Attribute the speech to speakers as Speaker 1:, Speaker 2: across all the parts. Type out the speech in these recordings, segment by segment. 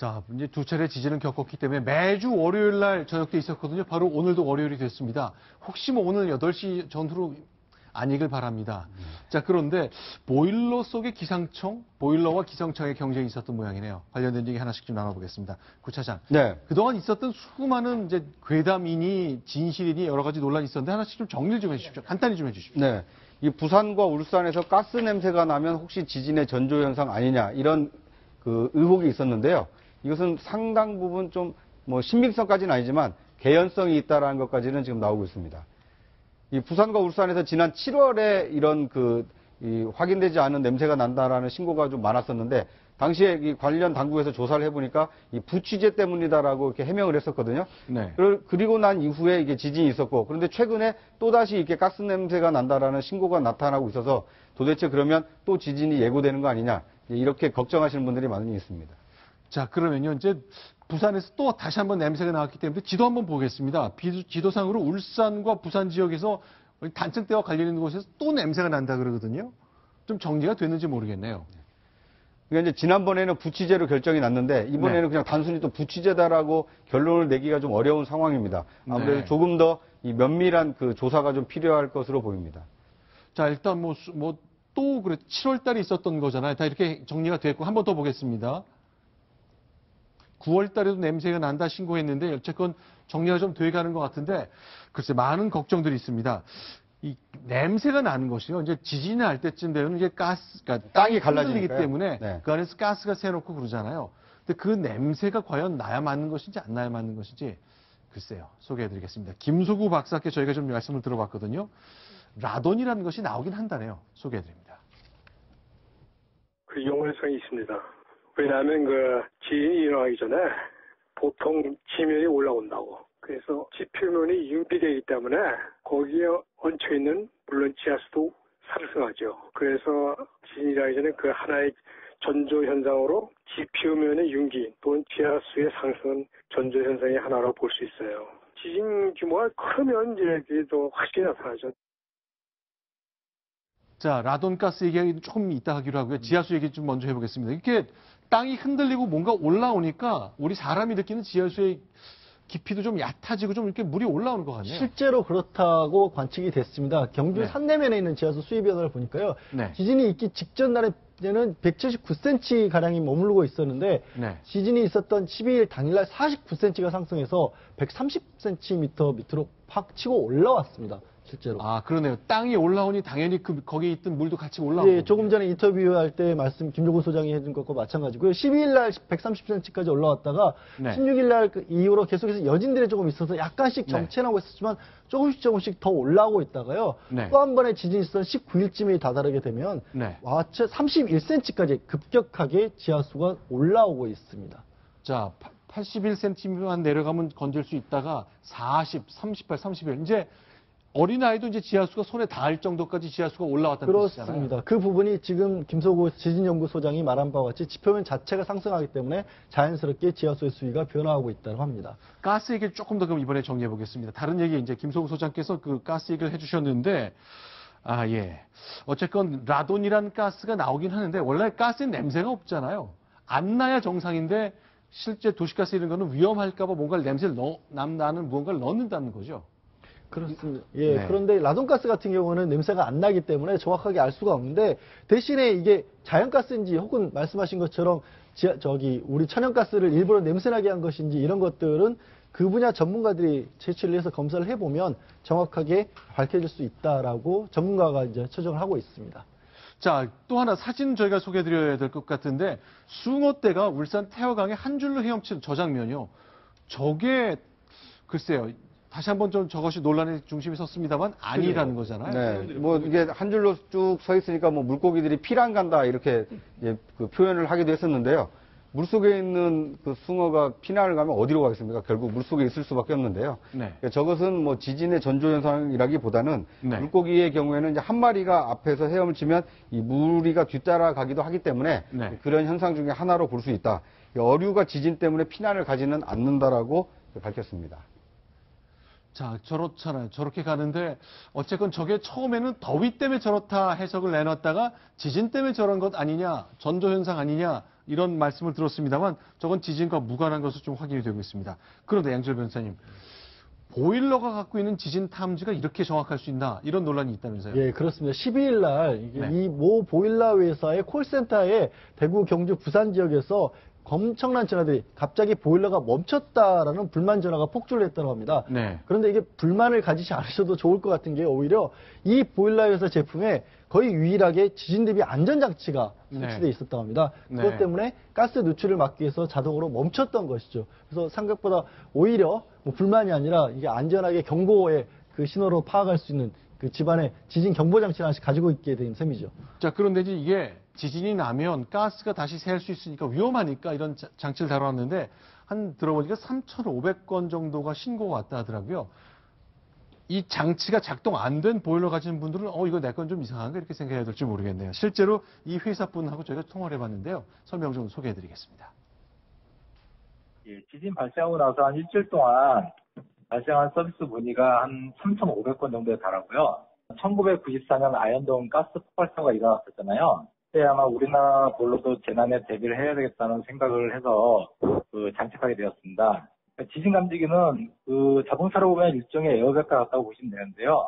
Speaker 1: 자, 이제 두 차례 지진을 겪었기 때문에 매주 월요일 날 저녁 때 있었거든요. 바로 오늘도 월요일이 됐습니다. 혹시 뭐 오늘 8시 전후로 아니길 바랍니다. 자, 그런데 보일러 속의 기상청, 보일러와 기상청의 경쟁이 있었던 모양이네요. 관련된 얘기 하나씩 좀 나눠보겠습니다. 구 차장.
Speaker 2: 네.
Speaker 1: 그동안 있었던 수많은 이제 괴담이니 진실이니 여러 가지 논란이 있었는데 하나씩 좀 정리를 좀 해주십시오. 간단히 좀 해주십시오.
Speaker 2: 네. 이 부산과 울산에서 가스 냄새가 나면 혹시 지진의 전조 현상 아니냐 이런 그 의혹이 있었는데요. 이것은 상당 부분 좀 뭐 신빙성까지는 아니지만 개연성이 있다라는 것까지는 지금 나오고 있습니다. 이 부산과 울산에서 지난 7월에 이런 이 확인되지 않은 냄새가 난다라는 신고가 좀 많았었는데 당시에 이 관련 당국에서 조사를 해보니까 이 부취제 때문이다라고 이렇게 해명을 했었거든요.
Speaker 1: 네.
Speaker 2: 그리고 난 이후에 이게 지진이 있었고 그런데 최근에 또다시 이렇게 가스 냄새가 난다라는 신고가 나타나고 있어서 도대체 그러면 또 지진이 예고되는 거 아니냐 이렇게 걱정하시는 분들이 많이 있습니다.
Speaker 1: 자, 그러면요, 이제 부산에서 또 다시 한번 냄새가 나왔기 때문에 지도 한번 보겠습니다. 지도상으로 울산과 부산 지역에서 단층대와 관련 있는 곳에서 또 냄새가 난다 그러거든요. 좀 정리가 됐는지 모르겠네요.
Speaker 2: 그러니까 이제 지난번에는 부취제로 결정이 났는데 이번에는
Speaker 1: 네.
Speaker 2: 그냥 단순히 또 부취제다라고 결론을 내기가 좀 어려운 상황입니다. 아무래도
Speaker 1: 네.
Speaker 2: 조금 더 이 면밀한 그 조사가 좀 필요할 것으로 보입니다.
Speaker 1: 자, 일단 또 그래 7월 달에 있었던 거잖아요. 다 이렇게 정리가 됐고 한 번 더 보겠습니다. 9월 달에도 냄새가 난다 신고했는데 어쨌건 정리가 좀 돼가는 것 같은데 글쎄 많은 걱정들이 있습니다. 이 냄새가 나는 것이요. 이제 지진이 날 때쯤 되면 이제 그러니까
Speaker 2: 땅이
Speaker 1: 갈라지기
Speaker 2: 갈라지니까요.
Speaker 1: 때문에
Speaker 2: 네.
Speaker 1: 그 안에서 가스가 새놓고 그러잖아요. 근데 그 냄새가 과연 나야 맞는 것인지 안 나야 맞는 것인지 글쎄요. 소개해드리겠습니다. 김소구 박사께 저희가 좀 말씀을 들어봤거든요. 라돈이라는 것이 나오긴 한다네요. 소개해드립니다.
Speaker 3: 그 용어성이 있습니다. 왜냐하면 지진이 일어나기 전에 보통 지면이 올라온다고. 그래서 지표면이 융기되기 때문에 거기에 얹혀있는 물론 지하수도 상승하죠. 그래서 지진이 일어나기 전에 그 하나의 전조 현상으로 지표면의 융기 또는 지하수의 상승은 전조 현상의 하나로 볼 수 있어요. 지진 규모가 크면 이제 그게 더 확실히 나타나죠.
Speaker 1: 자, 라돈가스 얘기 조금 이따 하기로 하고요. 지하수 얘기 좀 먼저 해보겠습니다. 이렇게 땅이 흔들리고 뭔가 올라오니까 우리 사람이 느끼는 지하수의 깊이도 좀 얕아지고 좀 이렇게 물이 올라오는 것 같네요.
Speaker 4: 실제로 그렇다고 관측이 됐습니다. 경주
Speaker 1: 네.
Speaker 4: 산내면에 있는 지하수 수위 변화를 보니까요.
Speaker 1: 네.
Speaker 4: 지진이 있기 직전 날에는 179cm 가량이 머무르고 있었는데
Speaker 1: 네.
Speaker 4: 지진이 있었던 12일 당일날 49cm가 상승해서 130cm 밑으로 확 치고 올라왔습니다. 실제로.
Speaker 1: 아, 그러네요. 땅이 올라오니 당연히 거기에 있던 물도 같이 올라오고.
Speaker 4: 예, 조금 전에 인터뷰할 때 말씀 김종국 소장이 해준 것과 마찬가지고요. 12일 날 130cm까지 올라왔다가
Speaker 1: 네.
Speaker 4: 16일 날 이후로 계속해서 여진들이 조금 있어서 약간씩 정체나고 있었지만 조금씩 더 올라오고 있다가요.
Speaker 1: 네.
Speaker 4: 또 한 번의 지진이 있었던 19일쯤에 다다르게 되면
Speaker 1: 네.
Speaker 4: 31cm까지 급격하게 지하수가 올라오고 있습니다.
Speaker 1: 자, 81cm만 내려가면 건질 수 있다가 40, 38, 31. 이제 어린아이도 이제 지하수가 손에 닿을 정도까지 지하수가 올라왔다는 뜻이잖아요.
Speaker 4: 그렇습니다. 그 부분이 지금 김소구 지진연구소장이 말한 바와 같이 지표면 자체가 상승하기 때문에 자연스럽게 지하수의 수위가 변화하고 있다고 합니다.
Speaker 1: 가스 얘기를 조금 더 그럼 이번에 정리해 보겠습니다. 다른 얘기 이제 김소구 소장께서 그 가스 얘기를 해주셨는데, 아, 예. 어쨌건 라돈이라는 가스가 나오긴 하는데 원래 가스엔 냄새가 없잖아요. 안 나야 정상인데 실제 도시가스 이런 거는 위험할까봐 뭔가를 냄새를 나는 무언가를 넣는다는 거죠.
Speaker 4: 그렇습니다. 예.
Speaker 1: 네.
Speaker 4: 그런데 라돈가스 같은 경우는 냄새가 안 나기 때문에 정확하게 알 수가 없는데 대신에 이게 자연가스인지 혹은 말씀하신 것처럼 우리 천연가스를 일부러 냄새나게 한 것인지 이런 것들은 그 분야 전문가들이 채취를 해서 검사를 해보면 정확하게 밝혀질 수 있다라고 전문가가 이제 처정을 하고 있습니다.
Speaker 1: 자, 또 하나 사진 저희가 소개해드려야 될 것 같은데 숭어떼가 울산 태화강에 한 줄로 헤엄친 저 장면이요. 저게 글쎄요. 다시 한번 좀 저것이 논란의 중심에 섰습니다만 아니라는 거잖아요.
Speaker 2: 네, 뭐 이게 한 줄로 쭉 서 있으니까 뭐 물고기들이 피랑 간다 이렇게 이제 그 표현을 하기도 했었는데요. 물속에 있는 그 숭어가 피난을 가면 어디로 가겠습니까? 결국 물속에 있을 수밖에 없는데요.
Speaker 1: 네.
Speaker 2: 저것은 뭐 지진의 전조 현상이라기보다는
Speaker 1: 네.
Speaker 2: 물고기의 경우에는 이제 한 마리가 앞에서 헤엄을 치면 이 무리가 뒤따라가기도 하기 때문에
Speaker 1: 네.
Speaker 2: 그런 현상 중에 하나로 볼 수 있다. 어류가 지진 때문에 피난을 가지는 않는다라고 밝혔습니다.
Speaker 1: 자, 저렇잖아요. 저렇게 가는데 어쨌건 저게 처음에는 더위 때문에 저렇다 해석을 내놨다가 지진 때문에 저런 것 아니냐, 전조현상 아니냐 이런 말씀을 들었습니다만 저건 지진과 무관한 것으로 좀 확인이 되고 있습니다. 그런데 양지열 변호사님, 보일러가 갖고 있는 지진 탐지가 이렇게 정확할 수 있나 이런 논란이 있다면서요?
Speaker 4: 예, 그렇습니다. 12일 날
Speaker 1: 네.
Speaker 4: 이 모 보일러 회사의 콜센터에 대구, 경주, 부산 지역에서 엄청난 전화들이 갑자기 보일러가 멈췄다라는 불만 전화가 폭주를 했다고 합니다.
Speaker 1: 네.
Speaker 4: 그런데 이게 불만을 가지지 않으셔도 좋을 것 같은 게 오히려 이 보일러 회사 제품에 거의 유일하게 지진 대비 안전장치가 설치되어
Speaker 1: 네.
Speaker 4: 있었다고 합니다.
Speaker 1: 네.
Speaker 4: 그것 때문에 가스 누출을 막기 위해서 자동으로 멈췄던 것이죠. 그래서 생각보다 오히려 뭐 불만이 아니라 이게 안전하게 경보의 그 신호로 파악할 수 있는 그 집안에 지진 경보 장치를 하나씩 가지고 있게 된 셈이죠.
Speaker 1: 자, 그런데 이게 지진이 나면 가스가 다시 새일 수 있으니까 위험하니까 이런 장치를 다뤄왔는데 한 들어보니까 3,500건 정도가 신고가 왔다 하더라고요. 이 장치가 작동 안 된 보일러 가지는 분들은 이거 내 건 좀 이상한가 이렇게 생각해야 될지 모르겠네요. 실제로 이 회사분하고 저희가 통화를 해봤는데요. 설명 좀 소개해드리겠습니다.
Speaker 5: 예, 지진 발생하고 나서 한 일주일 동안 발생한 서비스 문의가 한 3,500건 정도에 달하고요. 1994년 아현동 가스 폭발 사고가 일어났었잖아요. 그때 아마 우리나라 보일러도 재난에 대비를 해야 되겠다는 생각을 해서 장착하게 되었습니다. 지진 감지기는 자동차로 보면 일종의 에어백과 같다고 보시면 되는데요.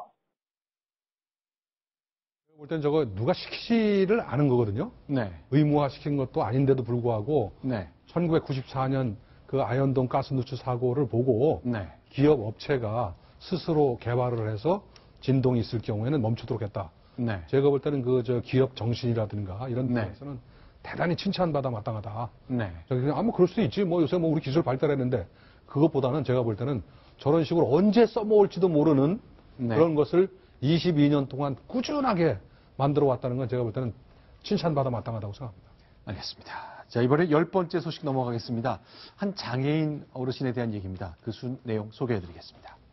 Speaker 6: 볼 땐 저거 누가 시키지를 않은 거거든요.
Speaker 1: 네.
Speaker 6: 의무화 시킨 것도 아닌데도 불구하고
Speaker 1: 네.
Speaker 6: 1994년 그 아현동 가스 누출 사고를 보고
Speaker 1: 네.
Speaker 6: 기업 업체가 스스로 개발을 해서 진동이 있을 경우에는 멈추도록 했다.
Speaker 1: 네.
Speaker 6: 제가 볼 때는 저 기업 정신이라든가 이런
Speaker 1: 네.
Speaker 6: 부분에서는 대단히 칭찬받아 마땅하다.
Speaker 1: 네.
Speaker 6: 그냥 우리 수 있지. 요새 우리 기술 발달했는데 그것보다는 제가 볼 때는 저런 식으로 언제 써먹을지도 모르는
Speaker 1: 네.
Speaker 6: 그런 것을 22년 동안 꾸준하게 만들어 왔다는 건 제가 볼 때는 칭찬받아 마땅하다고 생각합니다.
Speaker 1: 알겠습니다. 자, 이번에 10번째 소식 넘어가겠습니다. 한 장애인 어르신에 대한 얘기입니다. 그 내용 소개해드리겠습니다.